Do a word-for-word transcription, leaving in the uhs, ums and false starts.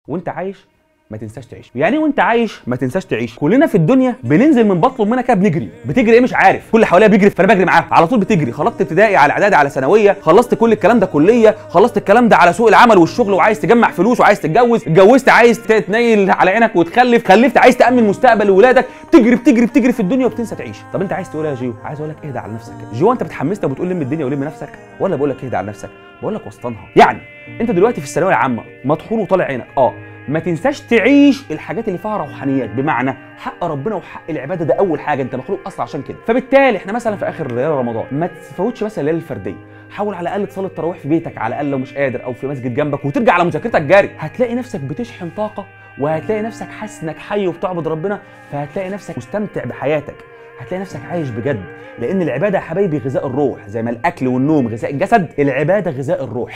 وانت عايش ما تنساش تعيش. يعني ايه وانت عايش ما تنساش تعيش؟ كلنا في الدنيا بننزل من بطن امنا كده بنجري، بتجري ايه مش عارف، كل حواليا بيجري فانا بجري معاهم، على طول بتجري، خلصت ابتدائي على اعدادي على ثانويه، خلصت كل الكلام ده كليه، خلصت الكلام ده على سوق العمل والشغل، وعايز تجمع فلوس وعايز تتجوز، اتجوزت عايز تتنيل على عينك وتخلف، خلفت عايز تامن مستقبل لاولادك، بتجري بتجري بتجري في الدنيا وبتنسى تعيش. طب انت عايز تقول ايه يا جيو؟ عايز اقول لك اهدى على نفسك. جيو انت بتحمسنا وبتقول لم الدنيا ولم نفسك، ولا بقول لك اهدى على نفسك؟ بقول لك وسطنها. يعني انت دلوقتي في الثانويه العامه مطحون وطالع عينك، اه ما تنساش تعيش الحاجات اللي فيها روحانيات، بمعنى حق ربنا وحق العباده ده اول حاجه، انت مخلوق اصلا عشان كده. فبالتالي احنا مثلا في اخر ليله رمضان ما تفوتش مثلا الليله الفرديه، حاول على الاقل تصلي التراويح في بيتك على الاقل لو مش قادر، او في مسجد جنبك، وترجع على مذاكرتك جاري. هتلاقي نفسك بتشحن طاقه، وهتلاقي نفسك حاسس انك حي وبتعبد ربنا، فهتلاقي نفسك مستمتع بحياتك، هتلاقي نفسك عايش بجد. لان العباده يا حبايبي غذاء الروح، زي ما الاكل والنوم غذاء الجسد، العباده غذاء الروح.